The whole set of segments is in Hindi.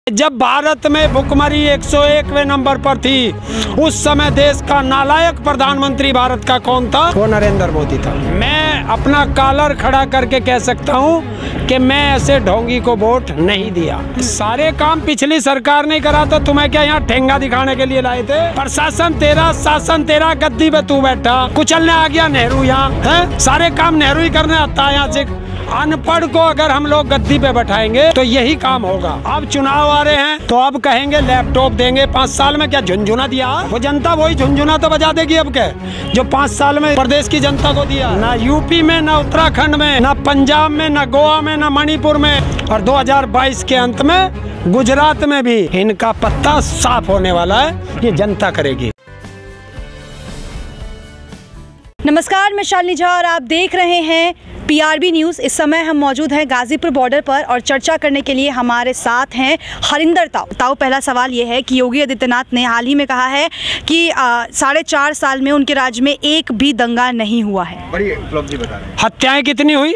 जब भारत में भुखमरी 101वें नंबर पर थी, उस समय देश का नालायक प्रधानमंत्री भारत का कौन था? वो नरेंद्र मोदी था। मैं अपना कॉलर खड़ा करके कह सकता हूँ कि मैं ऐसे ढोंगी को वोट नहीं दिया। सारे काम पिछली सरकार ने करा, तो तुम्हें क्या यहाँ ठेंगा दिखाने के लिए लाए थे? प्रशासन तेरा, शासन तेरा, गद्दी पे तू बैठा, कुचलने आ गया नेहरू यहाँ है। सारे काम नेहरू ही करने आता है यहाँ से। अनपढ़ को अगर हम लोग गद्दी पे बैठाएंगे तो यही काम होगा। अब चुनाव आ रहे हैं तो अब कहेंगे लैपटॉप देंगे 5 साल में। क्या झुनझुना दिया? वो जनता वही झुनझुना तो बजा देगी अब के, जो 5 साल में प्रदेश की जनता को दिया। ना यूपी में, ना उत्तराखंड में, ना पंजाब में, ना गोवा में, ना मणिपुर में, और 2022 के अंत में गुजरात में भी इनका पत्ता साफ होने वाला है। ये जनता करेगी। नमस्कार, मैं शालिनी झा और आप देख रहे हैं PRB न्यूज़। इस समय हम मौजूद हैं गाजीपुर बॉर्डर पर और चर्चा करने के लिए हमारे साथ हैं हरिंदर ताऊ। पहला सवाल ये है कि योगी आदित्यनाथ ने हाल ही में कहा है कि 4.5 साल में उनके राज्य में एक भी दंगा नहीं हुआ है। बड़ी उपलब्धि बता रहे हैं। हत्याएं कितनी हुई?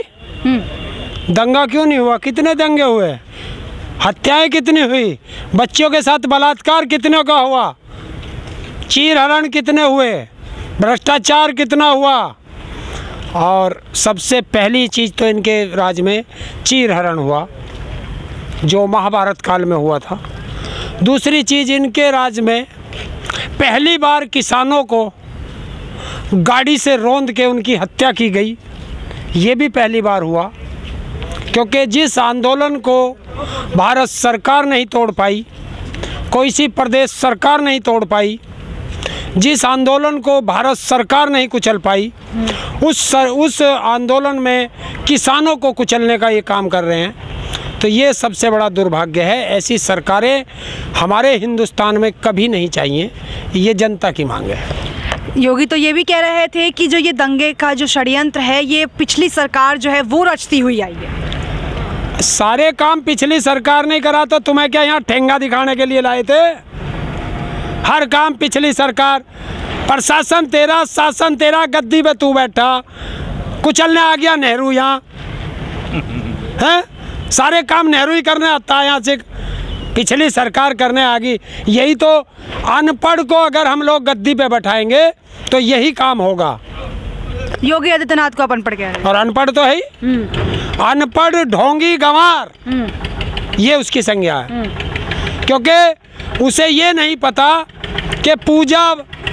दंगा क्यों नहीं हुआ? कितने दंगे हुए? हत्याएं कितनी हुई? बच्चों के साथ बलात्कार कितने का हुआ? चीर हरण कितने हुए? भ्रष्टाचार कितना हुआ? और सबसे पहली चीज़ तो इनके राज्य में चीर हरण हुआ, जो महाभारत काल में हुआ था। दूसरी चीज़, इनके राज्य में पहली बार किसानों को गाड़ी से रौंद के उनकी हत्या की गई। ये भी पहली बार हुआ, क्योंकि जिस आंदोलन को भारत सरकार नहीं तोड़ पाई, कोई सी प्रदेश सरकार नहीं तोड़ पाई, जिस आंदोलन को भारत सरकार नहीं कुचल पाई, उस आंदोलन में किसानों को कुचलने का ये काम कर रहे हैं। तो ये सबसे बड़ा दुर्भाग्य है। ऐसी सरकारें हमारे हिंदुस्तान में कभी नहीं चाहिए। ये जनता की मांग है। योगी तो ये भी कह रहे थे कि जो ये दंगे का जो षड्यंत्र है, ये पिछली सरकार जो है वो रचती हुई आई है। सारे काम पिछली सरकार ने करा, तो तुम्हें क्या यहाँ ठेंगा दिखाने के लिए लाए थे? हर काम पिछली सरकार। प्रशासन तेरा, शासन तेरा, गद्दी पे तू बैठा, कुचलने आ गया नेहरू यहाँ है। सारे काम नेहरू ही करने आता है यहाँ से। पिछली सरकार करने आ गई। यही तो, अनपढ़ को अगर हम लोग गद्दी पे बैठाएंगे तो यही काम होगा। योगी आदित्यनाथ को अनपढ़ कह रहे हैं। और अनपढ़ तो है ही। अनपढ़, ढोंगी, गंवार, ये उसकी संज्ञा है। क्योंकि उसे ये नहीं पता कि पूजा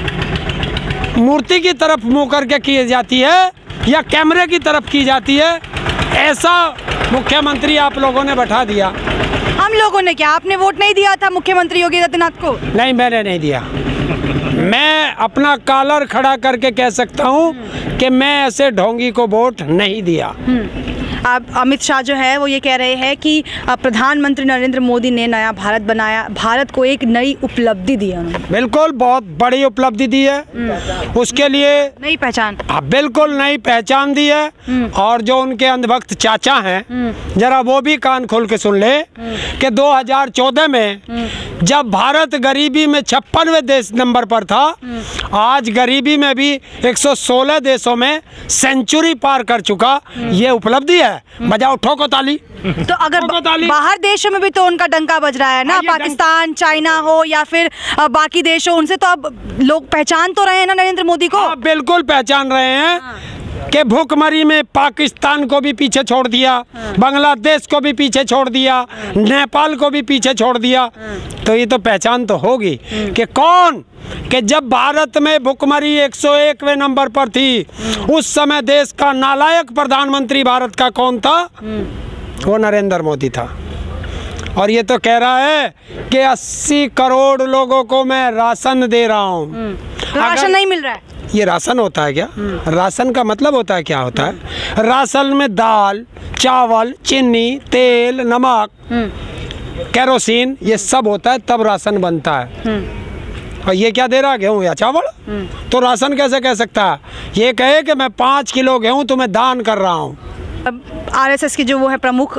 मूर्ति की तरफ मुंह करके की जाती है या कैमरे की तरफ की जाती है। ऐसा मुख्यमंत्री आप लोगों ने बैठा दिया। हम लोगों ने क्या? आपने वोट नहीं दिया था मुख्यमंत्री योगी आदित्यनाथ को? नहीं, मैंने नहीं दिया। मैं अपना कॉलर खड़ा करके कह सकता हूँ कि मैं ऐसे ढोंगी को वोट नहीं दिया। अब अमित शाह जो है वो ये कह रहे हैं कि प्रधानमंत्री नरेंद्र मोदी ने नया भारत बनाया, भारत को एक नई उपलब्धि दी है उन्होंने। बिल्कुल, बहुत बड़ी उपलब्धि दी है। उसके लिए नई पहचान। बिल्कुल नई पहचान दी है। और जो उनके अंधभक्त चाचा हैं, जरा वो भी कान खोल के सुन ले कि 2014 में जब भारत गरीबी में 56वें देश नंबर पर था, आज गरीबी में भी 116 देशों में सेंचुरी पार कर चुका। ये उपलब्धि है। बजाओ ठोको ताली। तो अगर बाहर देशों में भी तो उनका डंका बज रहा है ना, पाकिस्तान, चाइना हो या फिर बाकी देश हो, उनसे तो अब लोग पहचान तो रहे हैं ना नरेंद्र मोदी को। बिल्कुल पहचान रहे हैं कि भूखमरी में पाकिस्तान को भी पीछे छोड़ दिया, बांग्लादेश को भी पीछे छोड़ दिया, नेपाल को भी पीछे छोड़ दिया। तो ये तो पहचान तो होगी कि कौन, कि जब भारत में भुखमरी 101वें नंबर पर थी, उस समय देश का नालायक प्रधानमंत्री भारत का कौन था? वो नरेंद्र मोदी था। और ये तो कह रहा है कि 80 करोड़ लोगों को मैं राशन दे रहा हूँ। तो राशन नहीं मिल रहा है। ये राशन होता है क्या? राशन का मतलब होता है, क्या होता है? राशन में दाल, चावल, चीनी, तेल, नमक, केरोसिन, ये सब होता है, तब राशन बनता है। और ये क्या दे रहा है? गेहूँ या चावल? तो राशन कैसे कह सकता है? ये कहे कि मैं 5 किलो गेहूँ तुम्हें दान कर रहा हूँ। अब RSS के जो वो है प्रमुख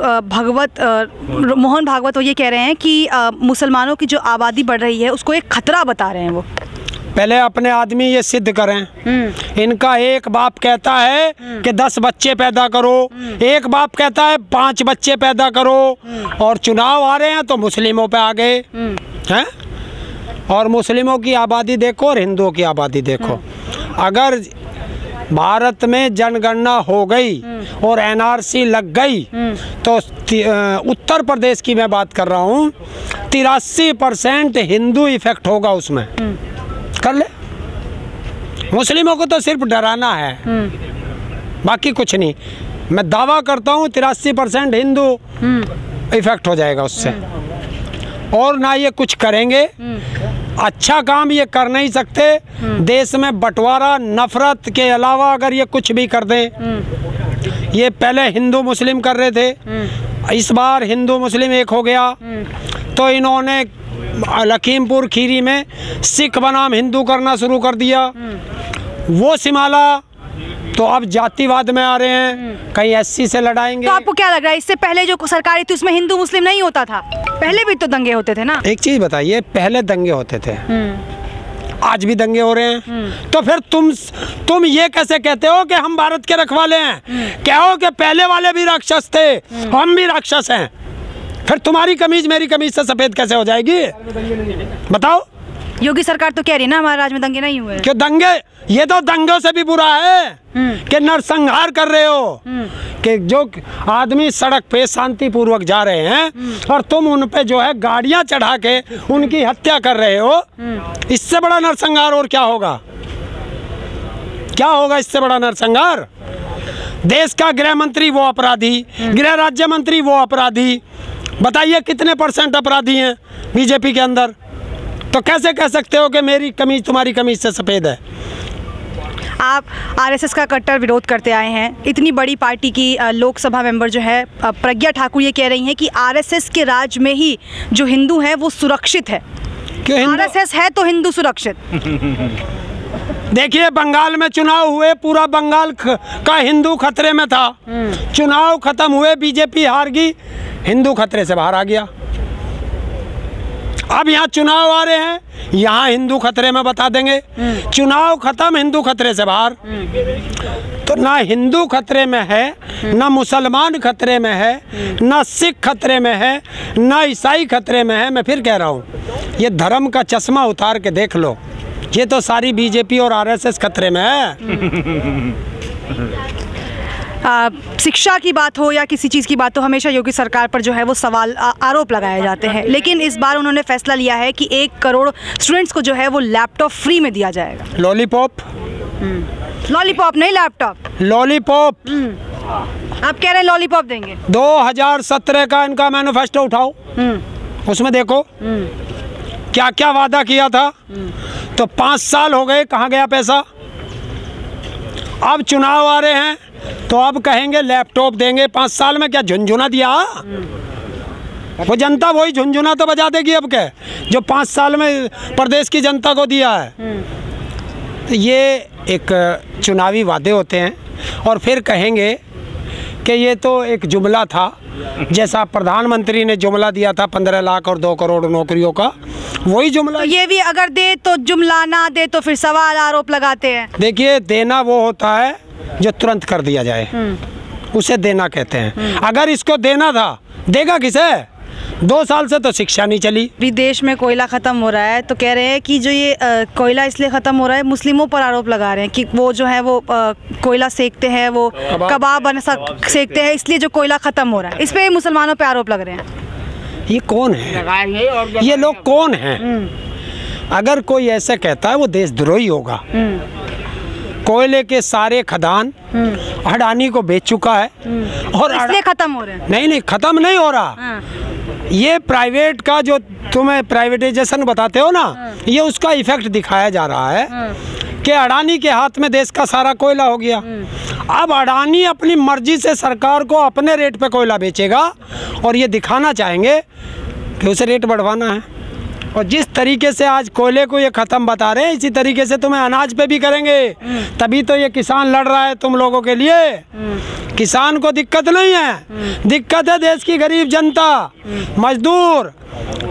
मोहन भागवत, वो ये कह रहे हैं कि मुसलमानों की जो आबादी बढ़ रही है उसको एक खतरा बता रहे हैं वो। पहले अपने आदमी ये सिद्ध करें। इनका एक बाप कहता है कि 10 बच्चे पैदा करो, एक बाप कहता है 5 बच्चे पैदा करो, और चुनाव आ रहे हैं तो मुस्लिमों पे आ गए हैं। और मुस्लिमों की आबादी देखो और हिंदुओं की आबादी देखो। अगर भारत में जनगणना हो गई और एनआरसी लग गई तो उत्तर प्रदेश की मैं बात कर रहा हूँ, 83% हिंदू इफेक्ट होगा उसमें। कर ले। मुस्लिमों को तो सिर्फ डराना है, बाकी कुछ नहीं। मैं दावा करता हूँ 83% हिंदू इफेक्ट हो जाएगा उससे। और ना ये कुछ करेंगे, अच्छा काम ये कर नहीं सकते। देश में बंटवारा, नफरत के अलावा अगर ये कुछ भी कर दें, ये पहले हिंदू मुस्लिम कर रहे थे, इस बार हिंदू मुस्लिम एक हो गया, तो इन्होंने लखीमपुर खीरी में सिख बनाम हिंदू करना शुरू कर दिया। वो सिमाला तो अब जातिवाद में आ रहे हैं, कहीं एससी से लड़ाएंगे। तो आपको क्या लग रहा है, इससे पहले जो सरकारी थी उसमें हिंदू मुस्लिम नहीं होता था? पहले भी तो दंगे होते थे ना। एक चीज बताइए, पहले दंगे होते थे, आज भी दंगे हो रहे हैं। तो फिर तुम ये कैसे कहते हो कि हम भारत के रखवाले हैं? कहो कि पहले वाले भी राक्षस थे, हम भी राक्षस हैं। फिर तुम्हारी कमीज मेरी कमीज से सफेद कैसे हो जाएगी? बताओ। योगी सरकार तो कह रही है ना हमारे राज्य में दंगे नहीं हुए। क्यों दंगे? ये तो दंगों से भी बुरा है कि नरसंहार कर रहे हो, कि जो आदमी सड़क पे शांतिपूर्वक जा रहे हैं और तुम उन पे जो है गाड़ियां चढ़ा के उनकी हत्या कर रहे हो। इससे बड़ा नरसंहार और क्या होगा? क्या होगा इससे बड़ा नरसंहार? देश का गृह मंत्री वो अपराधी, गृह राज्य मंत्री वो अपराधी। बताइए कितने % अपराधी हैं बीजेपी के अंदर? तो कैसे कह सकते हो कि मेरी कमीज तुम्हारी कमीज से सफ़ेद है? आप आरएसएस का कट्टर विरोध करते आए हैं। इतनी बड़ी पार्टी की लोकसभा मेंबर जो है प्रज्ञा ठाकुर ये कह रही हैं कि आरएसएस के राज में ही जो हिंदू है वो सुरक्षित है। क्यों? आरएसएस है तो हिंदू सुरक्षित। देखिए, बंगाल में चुनाव हुए, पूरा बंगाल का हिंदू खतरे में था। चुनाव खत्म हुए, बीजेपी हार गई, हिंदू खतरे से बाहर आ गया। अब यहाँ चुनाव आ रहे हैं, यहाँ हिंदू खतरे में बता देंगे। चुनाव खत्म, हिंदू खतरे से बाहर। तो ना हिंदू खतरे में है, ना मुसलमान खतरे में है, ना सिख खतरे में है, ना ईसाई खतरे में है। मैं फिर कह रहा हूँ, ये धर्म का चश्मा उतार के देख लो, ये तो सारी बीजेपी और आरएसएस खतरे में है। शिक्षा की बात हो या किसी चीज़ की बात हो, हमेशा योगी सरकार पर जो है वो सवाल आरोप लगाए जाते हैं। लेकिन इस बार उन्होंने फैसला लिया है कि 1 करोड़ स्टूडेंट्स को जो है वो लैपटॉप फ्री में दिया जाएगा। लॉलीपॉप? लॉलीपॉप नहीं, लैपटॉप। लॉलीपॉप? आप कह रहे हैं लॉलीपॉप देंगे? 2017 का इनका मैनिफेस्टो उठाओ, उसमें देखो क्या क्या वादा किया था। तो 5 साल हो गए, कहाँ गया पैसा? अब चुनाव आ रहे हैं तो अब कहेंगे लैपटॉप देंगे। 5 साल में क्या झुनझुना दिया? वो जनता वही झुनझुना तो बजा देगी अब के, जो 5 साल में प्रदेश की जनता को दिया है। तो ये एक चुनावी वादे होते हैं और फिर कहेंगे कि ये तो एक जुमला था, जैसा प्रधानमंत्री ने जुमला दिया था 15 लाख और 2 करोड़ नौकरियों का, वही जुमला। तो ये भी अगर दे तो जुमला, ना दे तो फिर सवाल आरोप लगाते हैं। देखिए, देना वो होता है जो तुरंत कर दिया जाए, उसे देना कहते हैं। अगर इसको देना था, देगा किसे? 2 साल से तो शिक्षा नहीं चली। विदेश में कोयला ख़त्म हो रहा है तो कह रहे हैं कि जो ये कोयला इसलिए ख़त्म हो रहा है, मुस्लिमों पर आरोप लगा रहे हैं कि वो जो है वो कोयला सेकते हैं, वो कबाब सेकते हैं, इसलिए जो कोयला ख़त्म हो रहा है। इस पर मुसलमानों पर आरोप लग रहे हैं। ये कौन है? ये लोग कौन हैं? अगर कोई ऐसे कहता है वो देशद्रोही होगा। कोयले के सारे खदान अडानी को बेच चुका है और इसलिए खत्म हो रहे हैं। नहीं, खत्म नहीं हो रहा। ये प्राइवेट का जो तुम्हें प्राइवेटाइजेशन बताते हो ना, ये उसका इफेक्ट दिखाया जा रहा है कि अडानी के हाथ में देश का सारा कोयला हो गया। अब अडानी अपनी मर्जी से सरकार को अपने रेट पे कोयला बेचेगा और ये दिखाना चाहेंगे कि उसे रेट बढ़वाना है। और जिस तरीके से आज कोयले को ये ख़त्म बता रहे हैं, इसी तरीके से तुम्हें अनाज पे भी करेंगे। तभी तो ये किसान लड़ रहा है तुम लोगों के लिए। किसान को दिक्कत नहीं है, दिक्कत है देश की गरीब जनता, मजदूर,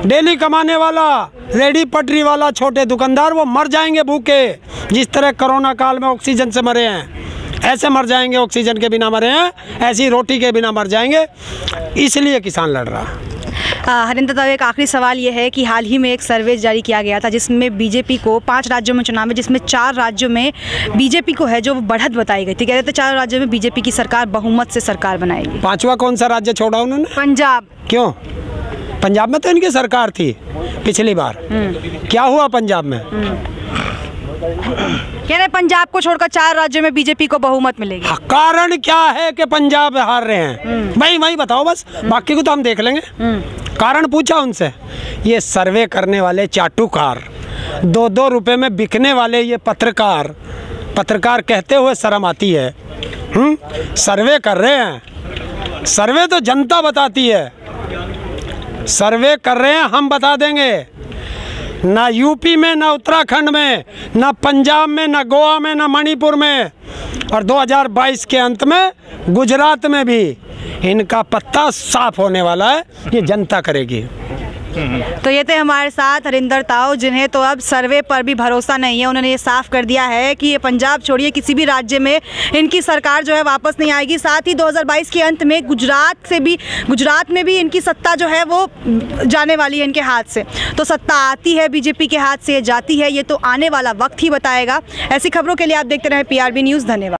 डेली कमाने वाला, रेडी पटरी वाला, छोटे दुकानदार, वो मर जाएंगे भूखे। जिस तरह कोरोना काल में ऑक्सीजन से मरे हैं, ऐसे मर जाएंगे। ऑक्सीजन के बिना मरे हैं, ऐसी रोटी के बिना मर जाएंगे। इसलिए किसान लड़ रहा है। हरिंदर ताऊ, एक आखिरी सवाल ये है कि हाल ही में एक सर्वे जारी किया गया था जिसमें बीजेपी को 5 राज्यों में चुनाव में, जिसमें 4 राज्यों में बीजेपी को है जो बढ़त बताई गई थी। कह रहे थे 4 राज्यों में बीजेपी की सरकार बहुमत से सरकार बनाएगी। 5वां कौन सा राज्य छोड़ा उन्होंने? पंजाब। क्यों? पंजाब में तो इनकी सरकार थी पिछली बार। क्या हुआ पंजाब में? कह रहे पंजाब को छोड़कर 4 राज्यों में बीजेपी को बहुमत मिलेगी। कारण क्या है कि पंजाब हार रहे हैं? वही बताओ बस, बाकी को तो हम देख लेंगे। कारण पूछा उनसे। ये सर्वे करने वाले चाटुकार, 2-2 रुपए में बिकने वाले ये पत्रकार कहते हुए शर्म आती है। सर्वे कर रहे हैं। सर्वे तो जनता बताती है। सर्वे कर रहे हैं, हम बता देंगे। ना यूपी में, ना उत्तराखंड में, ना पंजाब में, ना गोवा में, ना मणिपुर में, और 2022 के अंत में गुजरात में भी इनका पत्ता साफ होने वाला है। ये जनता करेगी। तो ये थे हमारे साथ हरिंदर ताऊ, जिन्हें तो अब सर्वे पर भी भरोसा नहीं है। उन्होंने ये साफ कर दिया है कि ये पंजाब छोड़िए किसी भी राज्य में इनकी सरकार जो है वापस नहीं आएगी। साथ ही 2022 के अंत में गुजरात में भी इनकी सत्ता जो है वो जाने वाली है इनके हाथ से। तो सत्ता आती है बीजेपी के हाथ से, जाती है, ये तो आने वाला वक्त ही बताएगा। ऐसी खबरों के लिए आप देखते रहें PRB न्यूज़। धन्यवाद।